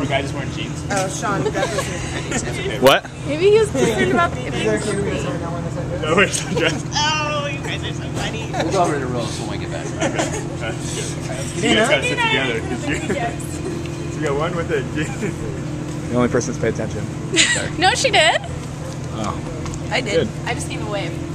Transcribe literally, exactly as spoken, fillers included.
a guy just wearing jeans? Oh, Sean, definitely. What? Maybe he was concerned about the No, we're so dressed. Oh, you guys are so funny. We'll go over to Rose when we get back. Okay, that's good. You guys gotta sit together. You, you got one with it. The only person that's paid attention. No, she did. Oh. I did. Good. I just gave a wave.